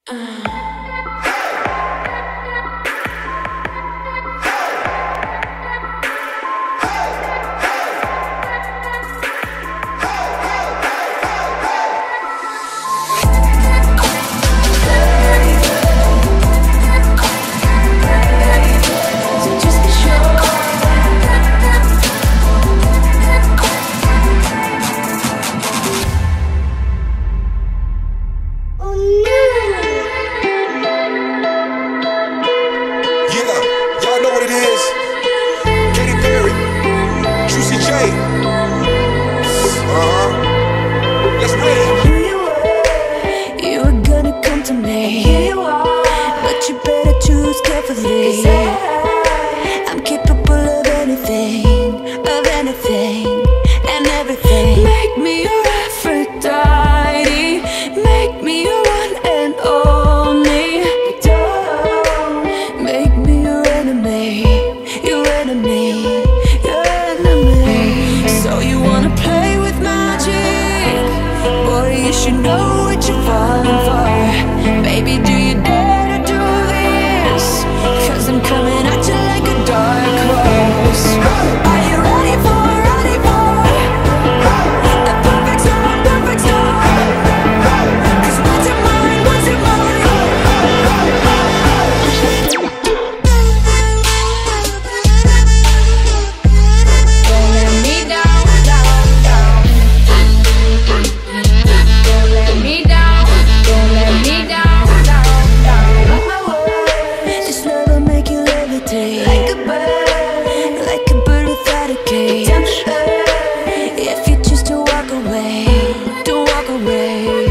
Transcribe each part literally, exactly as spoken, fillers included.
Y'all know what it is. Katy Perry, Juicy J. Uh-huh. Let's win. You were gonna come to me, but you better choose carefully. I'm capable of anything, of anything and everything. Make me your Aphrodite, make me your one and only. Don't make me your enemy, your enemy, your enemy. So you wanna play with magic? Boy, you should know what you're falling for. Baby, do you dare to do this? Cause I'm coming at you like a dark horse. Are you ready for, ready for a perfect storm, perfect storm? Cause what's your mind, what's your mind? Don't let me down, down, down. Don't let me down, don't let me down, down, down. This love will make you levitate like a bird, like a bird without a cage. If you choose to walk away, don't walk away.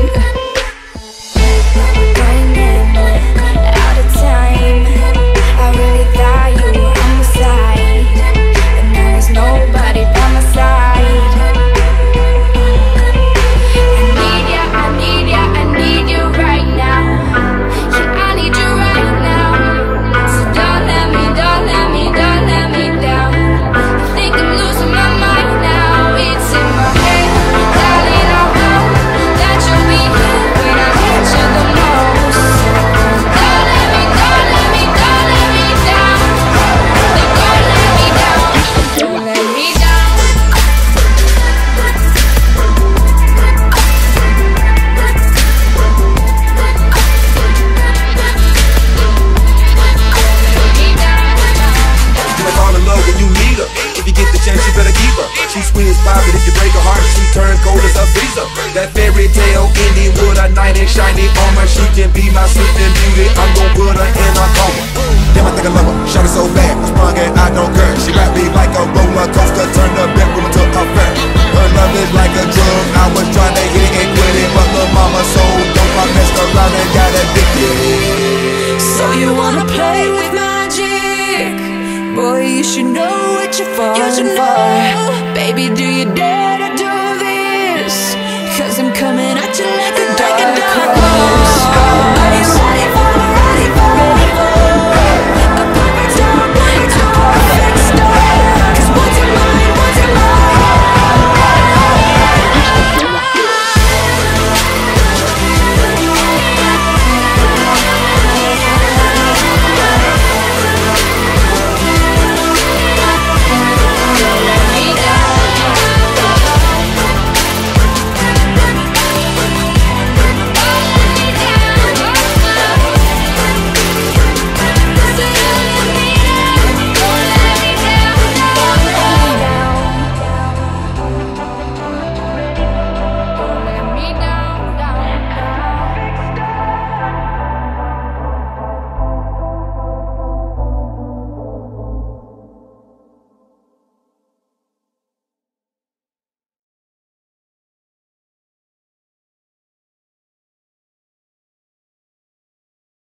Running out of time, I really thought you were on my side, but now there's nobody by my side. I need ya, I need ya, I need you right now. Yeah, I need you right now. So don't let me, don't let me, don't let me down. I think I'm losing my mind now. It's in my head, darling, I know that you'll be here when I need you the most. Don't let me, don't let me, don't let me down. Don't let me down, don't let me down. You might fall in love when you need her. If you get the chance, you better keep her. She's sweet as pie, but if you break her heart, she turns cold as a freezer. That fairy tale ending with a knight in shiny armor. She can be my sleeping beauty. I'm gon' put her in a coma. Damn, I think I love her. Shot it so bad, I sprung and I don't care. She wrapped me like a roller coaster, turned the bedroom to a fair. Her love is like a drug. I was trying to hit it and quit it, but the mama so dope, I messed around and got addicted. So you wanna play with magic? Boy, you should know what you're falling for. Baby, do you dare